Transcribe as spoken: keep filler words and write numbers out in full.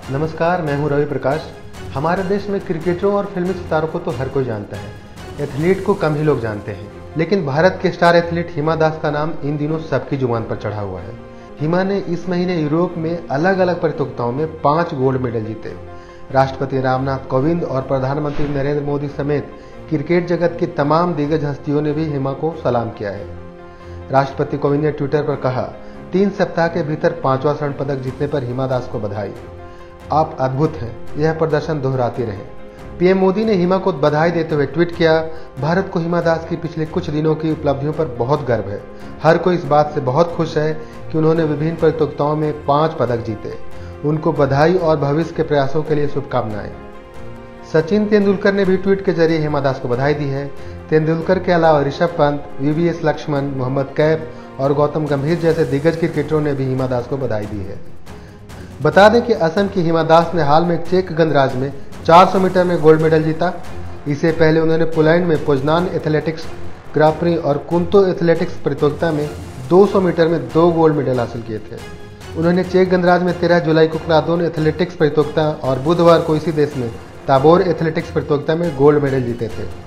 नमस्कार, मैं हूं रवि प्रकाश। हमारे देश में क्रिकेटरों और फिल्मी सितारों को तो हर कोई जानता है, एथलीट को कम ही लोग जानते हैं। लेकिन भारत के स्टार एथलीट हिमा दास का नाम इन दिनों सबकी जुबान पर चढ़ा हुआ है। हिमा ने इस महीने यूरोप में अलग अलग प्रतियोगिताओं में पांच गोल्ड मेडल जीते। राष्ट्रपति रामनाथ कोविंद और प्रधानमंत्री नरेंद्र मोदी समेत क्रिकेट जगत की तमाम दिग्गज हस्तियों ने भी हिमा को सलाम किया है। राष्ट्रपति कोविंद ने ट्विटर पर कहा, तीन सप्ताह के भीतर पांचवा स्वर्ण पदक जीतने पर हिमा दास को बधाई। आप अद्भुत हैं, यह प्रदर्शन दोहराती रहें। पीएम मोदी ने हिमा को बधाई देते हुए ट्वीट किया, भारत को हिमा दास की पिछले कुछ दिनों की उपलब्धियों पर बहुत गर्व है। हर कोई इस बात से बहुत खुश है कि उन्होंने विभिन्न प्रतियोगिताओं में पांच पदक जीते। उनको बधाई और भविष्य के प्रयासों के लिए शुभकामनाएं। सचिन तेंदुलकर ने भी ट्वीट के जरिए हिमा दास को बधाई दी है। तेंदुलकर के अलावा ऋषभ पंत, वीवीएस लक्ष्मण, मोहम्मद कैफ और गौतम गंभीर जैसे दिग्गज क्रिकेटरों ने भी हिमा दास को बधाई दी है। बता दें कि असम की हिमा दास ने हाल में चेक गणराज्य में चार सौ मीटर में गोल्ड मेडल जीता। इससे पहले उन्होंने पोलैंड में पोजनान एथलेटिक्स ग्रांप्री और कुंतो एथलेटिक्स प्रतियोगिता में दो सौ मीटर में दो गोल्ड मेडल हासिल किए थे। उन्होंने चेक गणराज्य में तेरह जुलाई को क्लादोन एथलेटिक्स प्रतियोगिता और बुधवार को इसी देश में ताबोर एथलेटिक्स प्रतियोगिता में गोल्ड मेडल जीते थे।